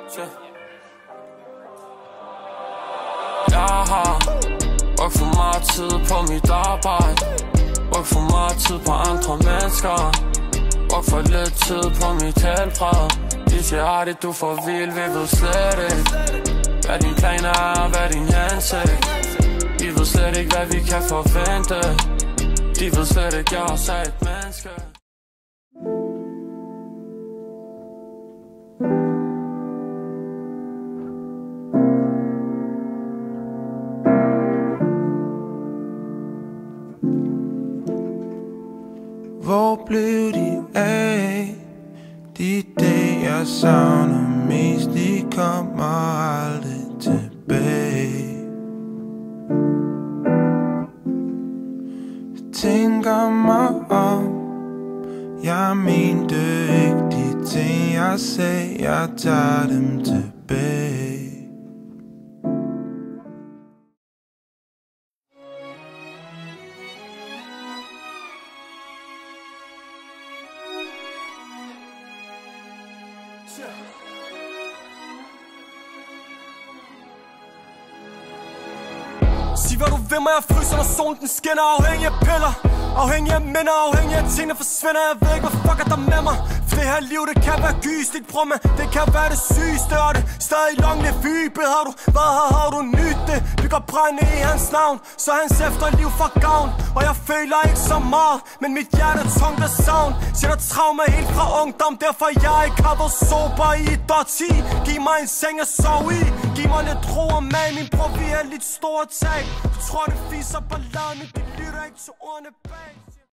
Jeg har brugt for meget tid på mit arbejde, brugt for meget tid på andre mennesker, brugt for lidt tid på mit helbred. De siger artigt, du får vild, vi ved slet ikke hvad din plan er, hvad din hensigt. De ved slet ikke, hvad vi kan forvente. De ved slet ikke, jeg også er et menneske. Hvor blev de af? De dage jeg savner mest, de kommer aldrig tilbage. Jeg tænker mig om, jeg mente ikke de ting jeg sagde, jeg tager dem tilbage. Sig hvad du vil mig, jeg fryser når solen den skinner. Afhængig af piller, afhængig af minder, afhængig af tingene forsvinder. Jeg ved ikke hvad fuck er der med mig. For det her liv det kan være gystigt, bror man. Det kan være det sygeste, og det stadig long levy. Har du været her, har du nyt det. Bygger brænde i hans navn, så hans efterliv for gavn. Og jeg føler ikke så meget, men mit hjerte er tungt af savn. Sætter traume helt fra ungdom, derfor jeg ikke har været sober i et årti. Giv mig en seng at sove i, giv mig lidt ro og mag. Min bror vi er lidt store tag. Du tror det fiser balladen, men de lytter ikke til ordene bag.